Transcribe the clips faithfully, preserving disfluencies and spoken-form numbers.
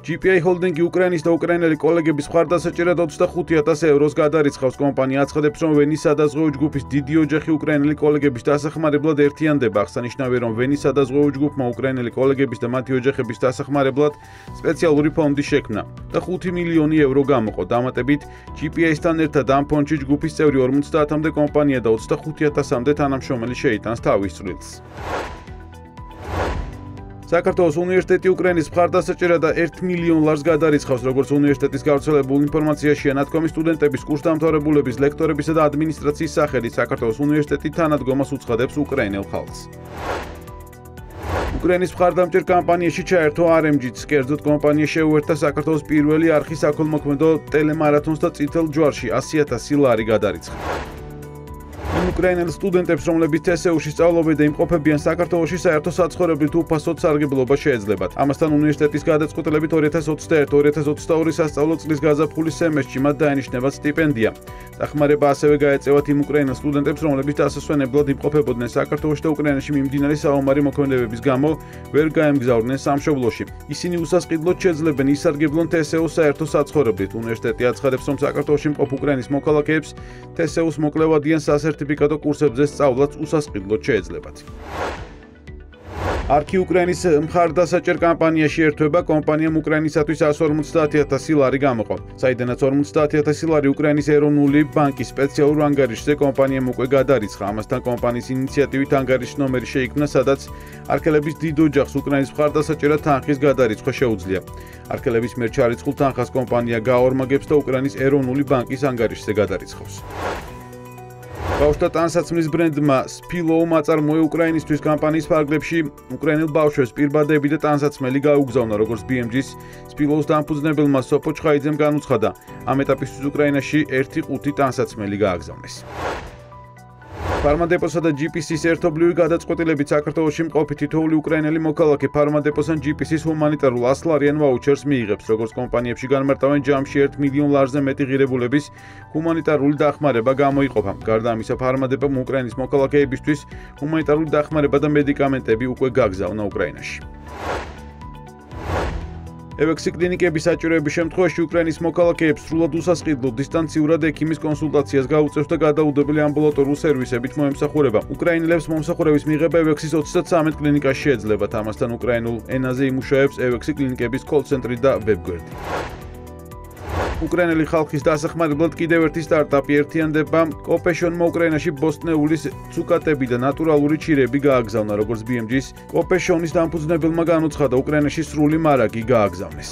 ჯი პი აი ჰოლდინგი უკრაინის და უკრაინელი კოლეგების მხარდასაჭერად ოცდახუთი ათასი ევროს გადარიცხავს. კომპანია აცხადებს, რომ ვენის სადაზღვევო ჯგუფის დიდი ოჯახი უკრაინელი კოლეგების დასახმარებლად ერთიანდება. აღსანიშნავია, რომ ვენის სადაზღვევო ჯგუფმა უკრაინელი კოლეგების და მათი ოჯახების დასახმარებლად სპეციალური ფონდი შექმნა და ხუთი მილიონი ევრო გამოყო. დამატებით, ჯი პი აი-სთან ერთად ამ ფონდში ჯგუფის წევრი ორმოცდაათამდე კომპანია და ოცდახუთი ათასამდე თანამშრომელი შეიტანს თავის წვლილს. საქართველოს უნივერსიტეტი უკრაინის მხარდასაჭერად და ერთ მილიონ ლარს გადარიცხავს, როგორც უნივერსიტეტის გავრცელებულ ინფორმაციაშია ნათქვამი სტუდენტების, კურსდამთავრებულების, ლექტორებისა და ადმინისტრაციის სახელით საქართველოს უნივერსიტეტი თანადგომას უცხადებს უკრაინელ ხალხს. უკრაინის მხარდამჭერ კამპანიაში ჩაერთო არ ემ ჯიც, კერძოდ კომპანია შეუერთდა საქართველოს პირველი არხის საქველმოქმედო ტელემარათონს და წითელ ჯვარში ასი ათასი ლარი გადარიცხა. იმ უკრაინელ სტუდენტებს, რომლებიც თე ეს იუ-ში სწავლობენ და იმყოფებიან საქართველოში, საერთო საცხოვრებლით უფასოდ სარგებლობა შეეძლებათ. ამასთან უნივერსიტეტის გადაწყვეტილებით ორი ათას ოცდაერთი ორი ათას ოცდაორი სასწავლო წლის გაზაფხულის სემესტრში მათ დაენიშნებათ სტიპენდია. დახმარება ასევე გაეწევათ იმ უკრაინელ სტუდენტებს, რომლებიც დასასვენებლად იმყოფებოდნენ საქართველოში და უკრაინაში მიმდინარე საომარი მოქმედებების გამო ვერ გაემგზავრნენ სამშობლოში. ისინი უსასყიდლოდ შეძლებენ ისარგებლონ თე ეს იუ-ს საერთო საცხოვრებლით. უნივერსიტეტი აცხადებს, რომ საქართველოში მყოფ უკრაინის მოქალაქეებს თე ეს იუ-ს მოკლევადიან სასერტიფიკატო კურსებზე სწავლაც უსასყიდლოდ შეეძლებათ. არქი უკრაინის მხარდასაჭერ კამპანიაში ერთვება, კომპანიამ უკრაინისათვის εκατს ორმოცდაათი ათასი ლარი გამოყო. საიდანაც ორმოცდაათი ათასი ლარი უკრაინის ეროვნული ბანკის სპეციალურ ანგარიშზე კომპანიამ უკვე გადარიცხა. ამასთან კომპანიის ინიციატივით ანგარიშის ნომერი შეიქმნა, სადაც არქელების დიდ ოჯახს უკრაინის მხარდასაჭერად თანხის გადარიცხვა შეუძლია. არქელების მიერ ჩარიცხულ თანხას კომპანია გააორმაგებს და უკრაინის ეროვნული ბანკის ანგარიშზე გადარიცხავს. ბავშვთა ტანსაცმლის ბრენდმა სფილოუმ აწარმოა უკრაინისთვის კამპანიის ფარგლებში უკრაინელ ბავშვებს პირბადები და ტანსაცმელი გაუგზავნა, როგორც ბი ემ ჯის სფილოუს დამფუძნებელმა სოფო ჩხაიძემ განუცხადა. ამ ეტაპისთვის უკრაინაში ერთი ყუთი ტანსაცმელი გააგზავნეს. ფარმადეპოსა და ჯი პი სის ერთობლივი გადაწყვეტილებით საქართველოში მყოფი თითოეული უკრაინელი მოქალაქე ფარმადეპოსთან ჯი პი სის ჰუმანიტარულ ასლარიან ვაუჩერს მიიღებს, როგორც კომპანიებში განმარტავენ ჯამში ერთ მილიონ ლარზე მეტი ღირებულების ჰუმანიტარული დახმარება გამოიყოფა. გარდა ამისა, ფარმადეპომ უკრაინის მოქალაქეებისთვის ჰუმანიტარული დახმარება და მედიკამენტები უკვე გაგზავნა უკრაინაში. ევექსი კლინიკების საჭიროების შემთხვევაში უკრაინის მოქალაქეებს სრულად უსასყიდლოდ დისტანციურად ექიმის კონსულტაციას გაუწევს და გადაუდებელი ამბულატორული სერვისებით მოემსახურება. უკრაინელებს მომსახურების მიღება ევექსის ოცდათვრამეტ კლინიკაში შეეძლებათ. ამასთან უკრაინულ ენაზე იმუშავებს ევექსი კლინიკების კოლ-ცენტრი და ვებგვერდი. უკრაინელი ხალხის დასახმარებლად კიდევ ერთი სტარტაპი ერთიანდება. კოპეშონმა უკრაინაში ბოსტნეულის ცუკატები და ნატურალური ჩირები გააგზავნა, როგორც ბი ემ ჯის კოპეშონის დამფუძნებელმა განუცხადა, უკრაინაში სრული მარაგი გააგზავნეს.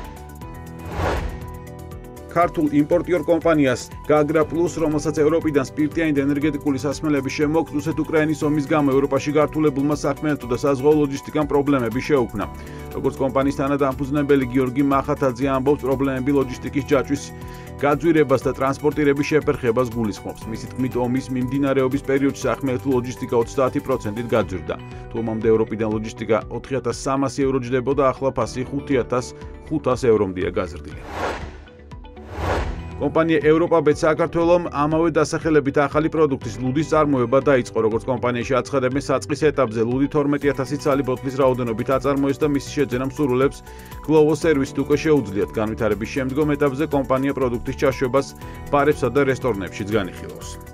ქართულ იმპორტიორ კომპანიას გაგრა პლუს, რომელსაც ევროპიდან სპირტიანი და ენერგეტიკული სასმელები შემოაქვს, რუსეთ-უკრაინის ომის გამო ევროპაში გართულებულმა საქმიანობასა და საზღვაო ლოჯისტიკამ პრობლემები შეუქმნა. როგორც კომპანიის თანადამფუძნებელი გიორგი მახათაძე ამბობს, პრობლემები ლოჯისტიკის ჯაჭვის გაძვირებას და ტრანსპორტირების შეფერხებას გულისხმობს. მისი თქმით, ომის მიმდინარეობის პერიოდში საქმიანობითი ლოჯისტიკა ოცდაათი პროცენტით გაძვირდა. თუ ომამდე ევროპიდან ლოჯისტიკა ოთხი ათას სამასი ევრო ჯდებოდა, ახლა ფასი ხუთი ათას ხუთას ევრომდეა გაზრდილი. კომპანია ევროპაბეთ საქართველომ ამავე დასახელებით ახალი პროდუქტის ლუდის წარმოება დაიწყო, როგორც კომპანიაში აცხადებენ, საწყის ეტაპზე ლუდი თორმეტი ათასი ცალი ბოთლის რაოდენობით აწარმოეს და მისი შეძენა მსურველებს გლოვო სერვისით უკვე შეუძლიათ. განვითარების შემდგომ ეტაპზე კომპანია პროდუქტის ჩაშვებას ბარებსა და რესტორნებშიც განიხილავს.